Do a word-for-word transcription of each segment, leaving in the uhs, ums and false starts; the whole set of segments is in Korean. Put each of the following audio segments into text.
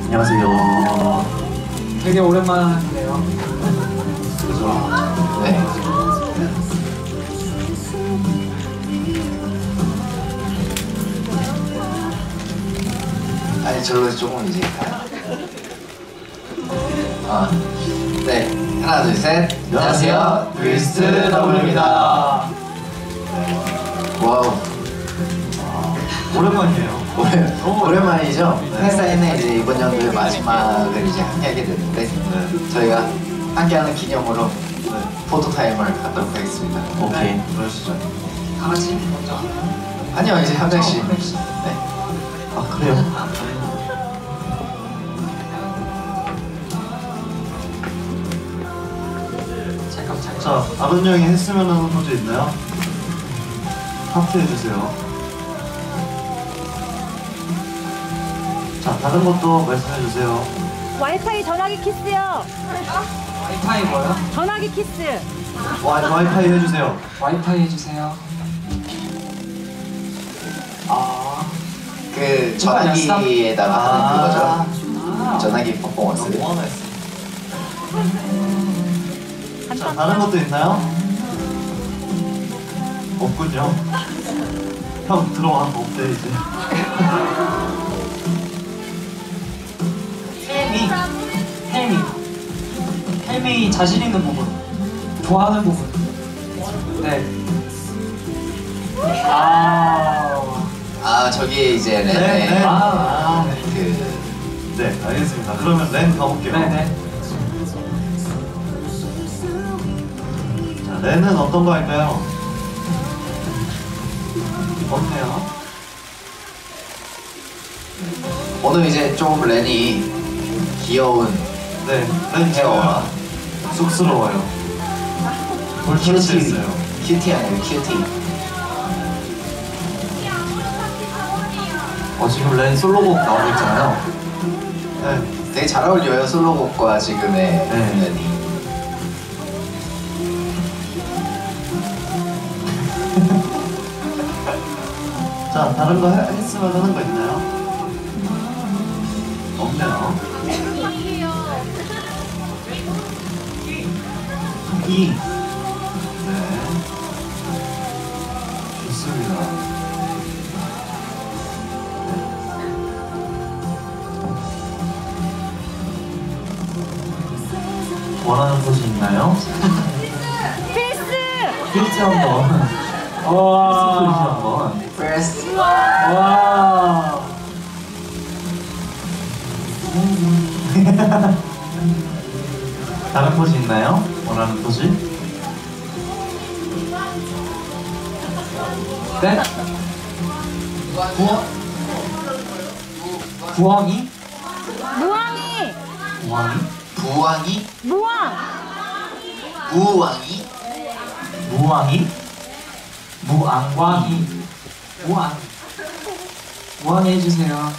안녕하세요. 되게 오랜만이네요. 그죠? 네. 아니 저로 조금 이제 아, 네. 하나 둘 셋. 안녕하세요. 트위스트 더블유입니다. 와우. 오랜만이에요. 오랜, 오랜만이죠? 회사에는 이제 이번 연도의 마지막을 이제 함께하게 됐는데 네. 저희가 함께하는 기념으로 네. 포토타임을 갖도록 하겠습니다. 오케이. 네. 그러시죠. 다 같이 먼저. 아니요, 이제 한 명씩. 네. 아, 그래요? 잠깐, 잠깐. 자, 아론 형이 했으면 하는 포즈 있나요? 하트 해주세요. 자, 다른 것도 말씀해주세요. 와이파이 전화기 키스요. 와이파이 뭐요? 전화기 키스. 와, 와이파이 해주세요. 와이파이 해주세요. 아, 그 전화기에다가 하는 아. 그거죠. 아. 전화기 퍼포먼스. 자, 다른 것도 있나요? 없군요. 형 들어와. 없대 이제. 혜미, 혜미, 혜미 자신 있는 부분, 좋아하는 부분. 네. 아, 아, 저기 이제 네. 네, 네. 네. 아, 그 네, 알겠습니다. 그러면 렌 가볼게요. 네네. 자, 렌은 어떤 거 할까요? 어때요? 오늘 이제 좀 렌이 귀여운 네, 렌 헤어와 지금 쑥스러워요. 큐티, 했어요. 큐티 아니에요, 큐티. 어, 지금 렌 솔로곡 나오고 있잖아요. 네. 되게 잘 어울려요, 솔로곡과 지금의 네. 렌이. 자, 다른 거 해, 했으면 하는 거 있나요? 없네요. 이. 네. 좋습니다. 원하는 곳이 있나요? 필스. 필지 한번. 필지 와, 한번. First. 와. 다른 포즈 있나요? 원하는 포즈? 네? 부엉? 부엉이? 무왕이. 무왕이? 부왕이? 무왕. 무왕이? 무왕이? 무앙왕이. 무앙. 무앙이 해주세요.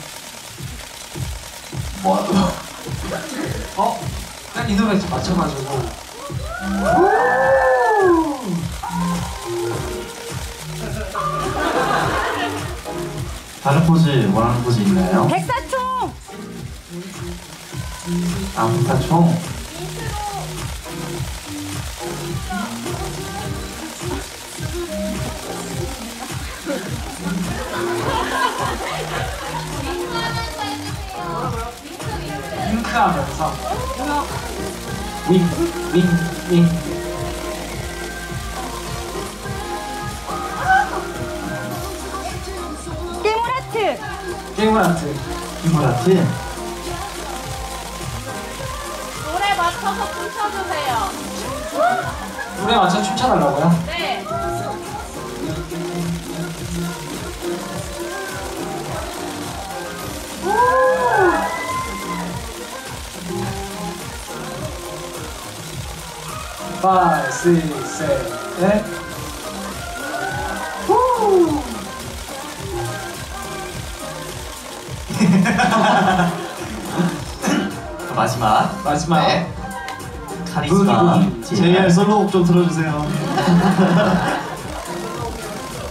뭐? 어? 딱 이 노래 좀 맞춰가지고. 다른 포즈 원하는 포즈 있나요? 백사총. 암사총. 윙크하면서. 윙, 윙, 윙. 깨물하트. 게임하트. 이모라트. 노래 맞춰서 춤춰주세요. 노래 맞춰 춤춰달라고요? 네. five, six, seven, eight. 후. 마지막 마지막. 네. 카리스마. 부기, 부기. 제이알 솔로곡 좀 들어주세요.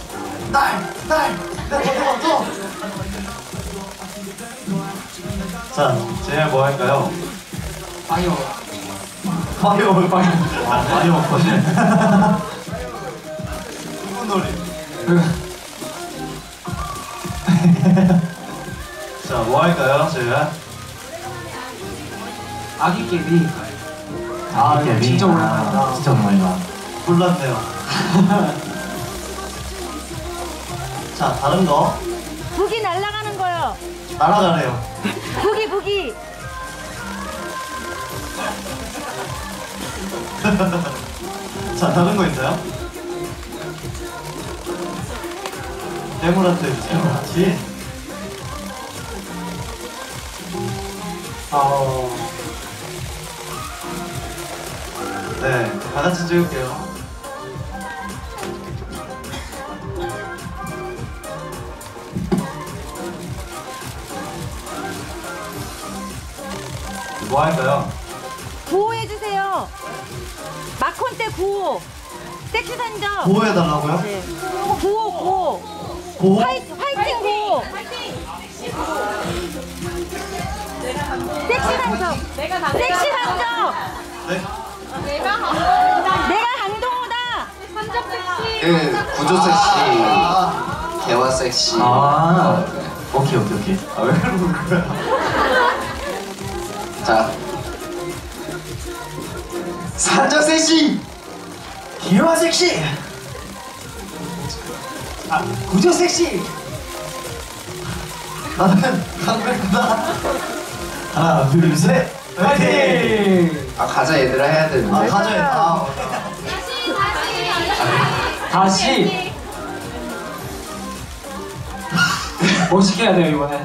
딸! 딸! 내 버튼 없어! 자, 제일 뭐 할까요? 파이어. 파이어 파이어 아, 파이어 버전 후문놀이. 자, 뭐 할까요, 저희가? 아기 깨비. 아, 아기 깨비? 진짜 오랜만이다. 아, 진짜 오랜만이다. 몰랐네요. 자, 다른 거 북이 날아가는 거요. 날아가네요. 북이 북이. 자, 다른 거 있어요? 네모라트 해주세요. 같이. 어, 네, 다 같이 찍을게요. 뭐 할까요? 구호 해주세요. 마콘 때 구호. 섹시 산적. 보호해달라고요? 네. 구호 구호. 보호? 화이, 화이팅 구호. 섹시 산적. 내가 다 섹시 산적. 네? 내가 다 내가 강동호다. 산적 섹시. 그 구조 섹시, 개화 섹시. 아. 네. 오케이, 오케이, 오케이. 아, 왜 그러는 거야? 자, 산적 섹시, 기와 섹시! 아, 구조 섹시! 나는 강백구다. 하나, 둘, 셋! 화이팅! 아 가자 얘들아 해야 되는데. 아, 가져야 돼. 아, 다시. 멋있게 해야 돼요, 이번에.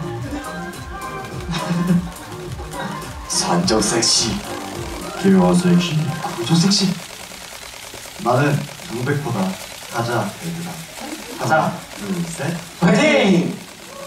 산적 섹시, 기와 섹시, 구조 섹시. 나는 강백보다 가자, 얘들아. 하나, 둘, 셋. 화이팅!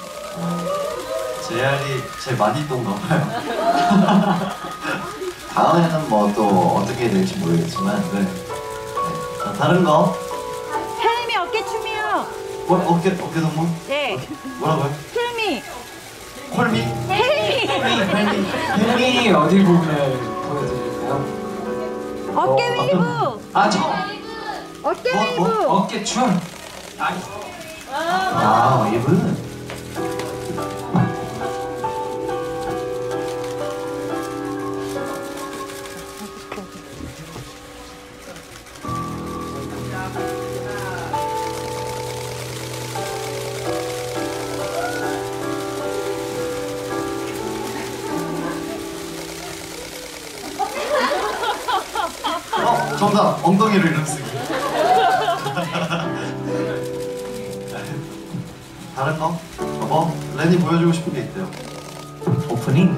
제알이 제일 많이 똥가 봐요. 다음에는 뭐 또 어떻게 될지 모르겠지만. 네. 자, 다른 거. 헬미 어깨춤이요. 뭐, 어깨, 어깨 동무? 네. 뭐라고요? 힐미. 콜미? 헬미. 혜민이 어디 부분을 보여드릴까요? 어깨 어, 웨이브. 아, 저 어깨 뭐, 웨이브. 뭐? 어깨 춤. 아, 아, 이분. 어, 정답. 엉덩이로 이름 쓰기. 다른 거? 어? 렌이 보여주고 싶은 게 있대요. 오프닝?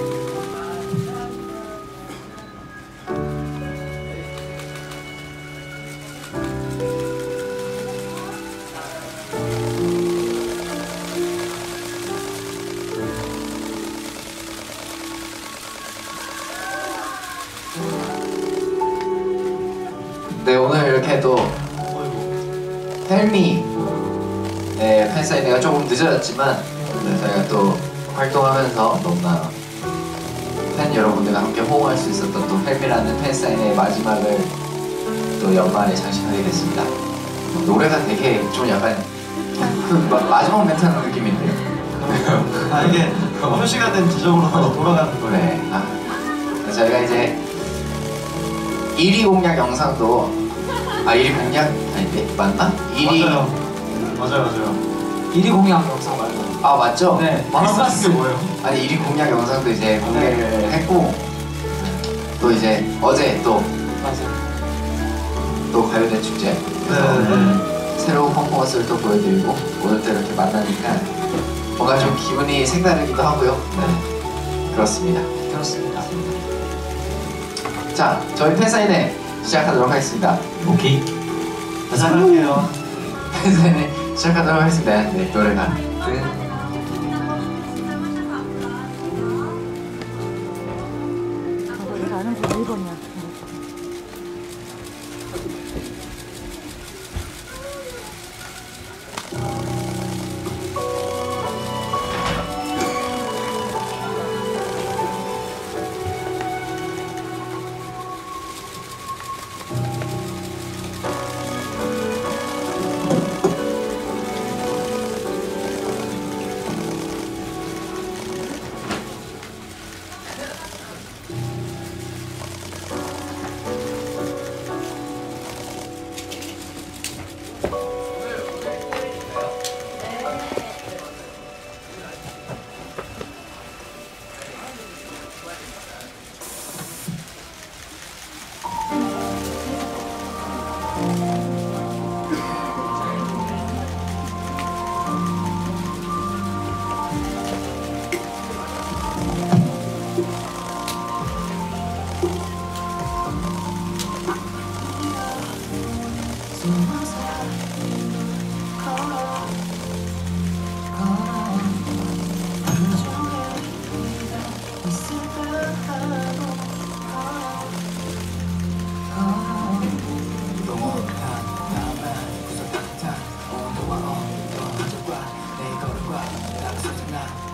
네, 오늘 이렇게 또 어이구. 헬미 네, 팬사인회가 조금 늦어졌지만 네, 저희가 또 활동하면서 너무나 팬 여러분들과 함께 호응할 수 있었던 또 헬미라는 팬사인회의 마지막을 또 연말에 장식하게 됐습니다. 노래가 되게 좀 약간 그 마, 마지막 멘트 하는 느낌인데요. 아, 이게 표시가 된 지점으로 돌아가는 거예요. 네. 아, 저희가 이제 일 위 공약 영상도 아 일 위 공약 아닌데 맞나? 일 위 맞아요. 맞아요, 맞아요. 일 위 공약 영상 말고. 아 맞죠? 네, 말하고 싶은 게 뭐예요? 아니 일 위 공약 영상도 이제 공개를 네. 했고 또 이제 어제 또 맞아요. 또 가요대 축제 네, 그래서 네. 새로운 퍼포먼스를 또 보여드리고 오늘 또 이렇게 만나니까 뭔가 좀 기분이 색다르기도 하고요. 네 그렇습니다. 그렇습니다. 자 저희 팬사인회 시작하도록 하겠습니다. 오케이. 시작할게요. 팬사인회 시작하도록 하겠습니다. 네 노래가 끝. 내가 아는 줄 일 번이야.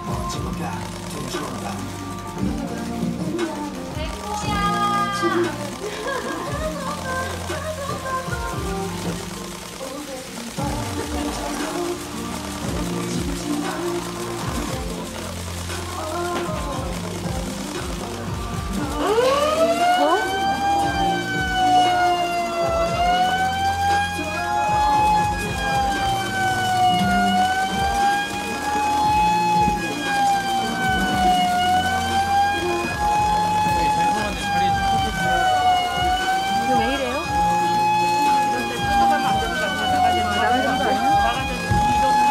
이거 왜 이래요? 나가는 거 아니야?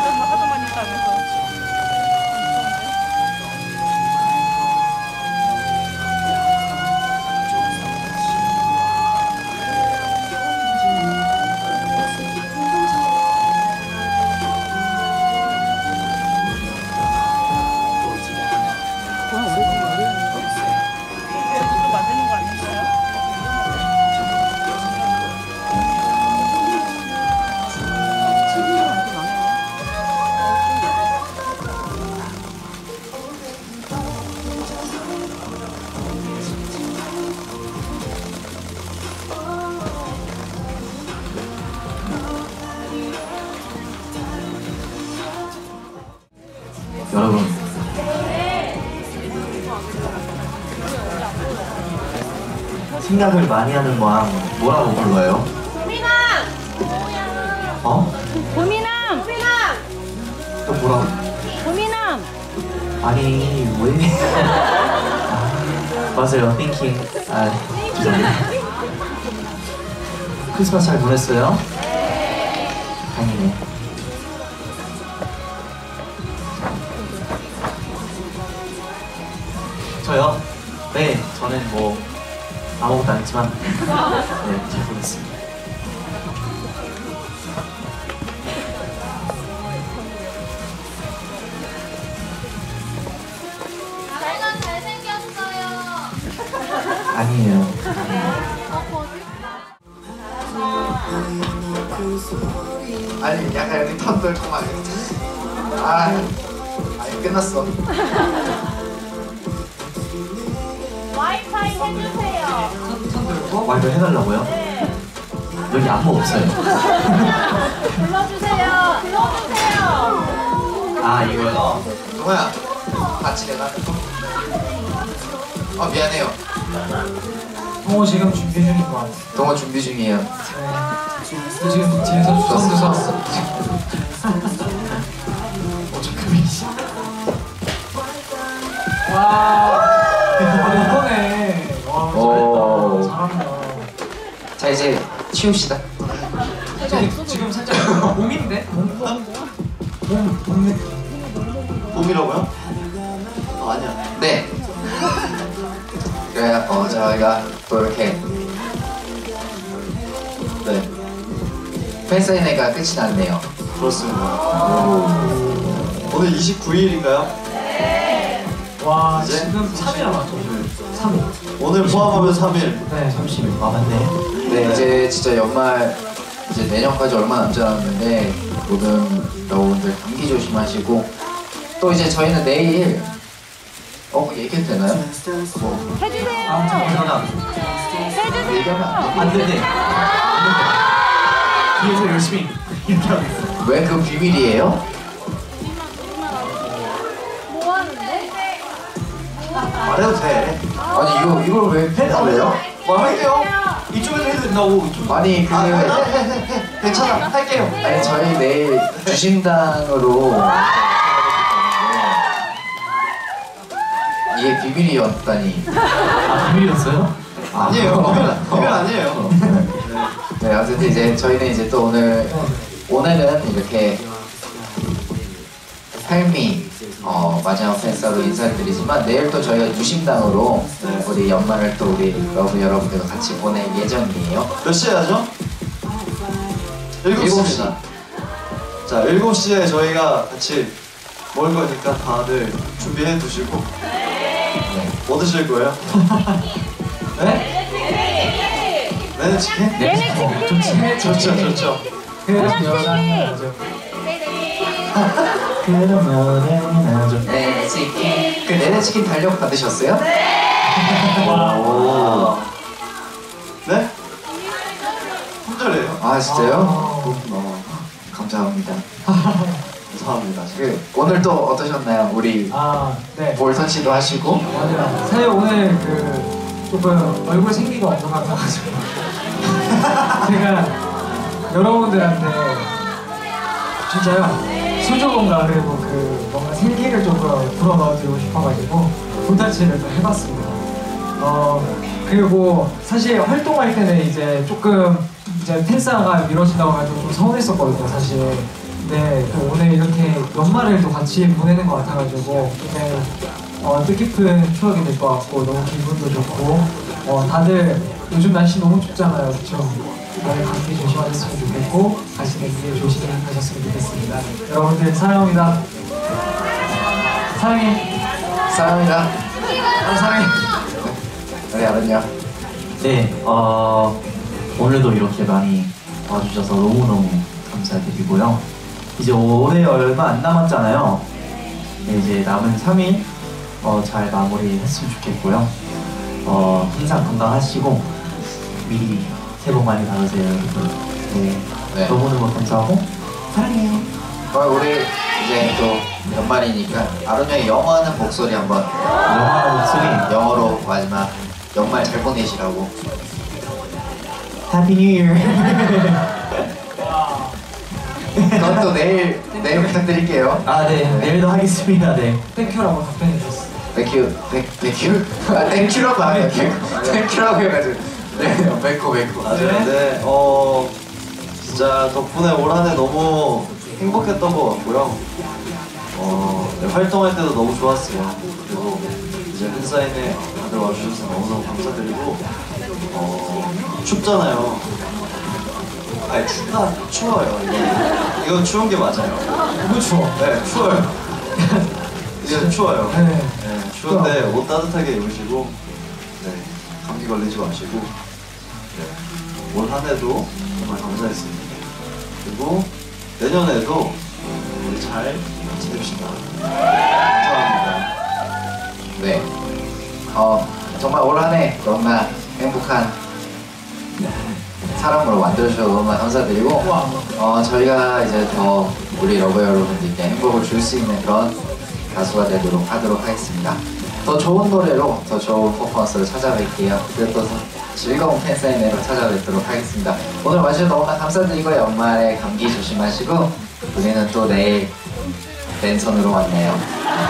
여러분 생각을 많이 하는 왕 뭐라고 불러요? 어? 보미남! 또 뭐라고? 보미남! 아니 왜? 아, 맞아요, thinking. 아 죄송합니다. 크리스마스 잘 보냈어요? 네. 다행이네. 저요? 네, 저는 뭐 아무것도 안 했지만 네, 잘 보냈습니다. 잘난 잘생겼어요. 아니에요. 아니 약간 여기 턴 돌고 막 아 아니 끝났어. 와이파이 해주세요. 와이프 해달라고요? 여기 안무 없어요. 불러주세요. 불러주세요. 아 이거요? 동호야 같이 내가 어 미안해요. 동호 지금 준비 중인 것 같아. 동호 준비 중이에요. 저 지금 뒤에서 주섬 주섬. 어 잠깐만이지. 와. 이번에. 오. 와 잘한다. 자 이제 치웁시다. 저기 지금 살짝 몸인데? 몸? 몸? 몸 느낌. 봄이라고요? 아 아니야. 네. 그래 어 저희가 또 이렇게 네 팬사인회가 끝이 났네요. 그렇습니다. 오늘 이십구 일인가요? 와 이제? 지금 삼 일 남았죠? 삼 일. 오늘 포함하면 삼 일. 네. 삼십 일. 아 맞네. 네 이제 진짜 연말 이제 내년까지 얼마 남지 않았는데 모든 여러분들 감기 조심하시고 또 이제 저희는 내일 어 얘기해도 되나요? 뭐 해주세요! 아 잠깐만. 해주세요! 얘기하면 안 돼. 안 되네. 뒤에서 열심히 이렇게 하고 있어. 왜 그 비밀이에요? 뭐 하는데? 말해도 돼. 아니 이거 이걸 왜 팬하래요? 뭐 할게요. 이쪽에서 해도 된다고. 이쪽. 아니 그 아, 해, 해, 해, 해. 괜찮아. 할게요. 아니 저희 내일 주심당으로 이게 비밀이었다니. 아 비밀이었어요? 아니에요. 비밀, 비밀 아니에요. 네 어쨌든 이제 저희는 이제 또 오늘 오늘은 이렇게 할미 어, 마지막 팬싸로 인사를 드리지만 내일 또 저희가 유심당으로 네. 우리 연말을 또 우리 러브 여러분들과 같이 보낼 예정이에요. 몇 시에 하죠? 일곱 시입니다. 자, 일곱 시에 저희가 같이 먹을 거니까 다들 준비해 두시고. 네. 뭐 드실 거예요? 네? 내내 치킨? 얘네 치킨! 좋죠, 좋죠. 그래서 고맙습니다. 여자는 아주 네, 네. 그러면 나죠. 네, 치킨. 그 네네 치킨 달력 받으셨어요? 오. 네? 손절이에요? 아 진짜요? 어, 감사합니다. 감사합니다. 그 오늘 또 어떠셨나요? 우리 아, 네. 볼선 씨도 하시고. 맞아요. 사실 오늘 그 조금 얼굴 생기가 없는 것 같아가지고 제가 여러분들한테 진짜요 수조공과 그리고 그 뭔가 생기를 조금 불어넣어드리고 싶어가지고 볼터치를 또 해봤습니다. 어 그리고 사실 활동할 때는 이제 조금 이제 팬사가 미뤄진다고 해가지고 좀 서운했었거든요 사실. 네, 또 오늘 이렇게 연말을 또 같이 보내는 것 같아가지고 네, 어, 뜻깊은 추억이 될 것 같고 너무 기분도 좋고 어, 다들 요즘 날씨 너무 춥잖아요, 그렇죠? 다들 감기 조심하셨으면 좋겠고 가시는 길 조심하셨으면 좋겠습니다. 여러분들 사랑합니다. 사랑해. 사랑합니다. 어, 사랑해. 우리 아른요. 네, 어, 오늘도 이렇게 많이 와주셔서 너무너무 감사드리고요. 이제 올해 얼마 안 남았잖아요. 네, 이제 남은 삼 일 어, 잘 마무리했으면 좋겠고요. 어, 항상 건강하시고 미리 새해 복 많이 받으세요, 여러분. 네, 네. 너무너무 감사하고 사랑해요. 어, 우리 이제 또 연말이니까 아론 형의 영어하는 목소리 한번 영화 목소리 영어로 마지막 연말 잘 보내시라고. Happy New Year. 그건 또 내일 내일 부탁드릴게요. 아, 네, 내일도 하겠습니다. 네. 땡큐라고 답변해 주셨어. 땡큐, 땡큐, 아 땡큐라고 하네. 땡큐라고 해가지고. 네, 뵙고 뵙고. 맞아요. 네, 어, 진짜 덕분에 올 한 해 너무 행복했던 것 같고요. 어, 네, 활동할 때도 너무 좋았어요. 그리고 이제 팬사인회 다들 와주셔서 너무너무 감사드리고, 어, 춥잖아요. 아니, 춥다, 추워요. 이거. 이건 추운 게 맞아요. 너무 추워. 네, 추워요. 이제 추워요. 네. 네, 추운데 옷 따뜻하게 입으시고, 네, 감기 걸리지 마시고, 네, 올 한 해도 정말 감사했습니다. 그리고 내년에도 우리 잘 지냅시다. 감사합니다. 네. 어 정말 올 한 해 너무나 행복한 사람으로 만들어주셔서 너무나 감사드리고 어 저희가 이제 더 우리 러버 여러분들께 행복을 줄 수 있는 그런 가수가 되도록 하도록 하겠습니다. 더 좋은 노래로 더 좋은 퍼포먼스를 찾아뵐게요. 그리고 또 즐거운 팬사인회로 찾아뵙도록 하겠습니다. 오늘 와주셔서 너무나 감사드리고 연말에 감기 조심하시고 우리는 또 내일 랜선으로 만나요.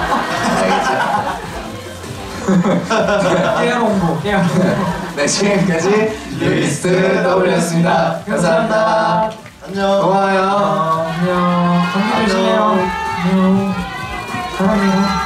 알겠죠? 깨알 홍보, 깨알 홍보. 네, 지금까지 뮤비스트 더블유였습니다. 감사합니다. 안녕. 고마워요. 안녕. 감기 조심해요. 안녕. 사랑해요.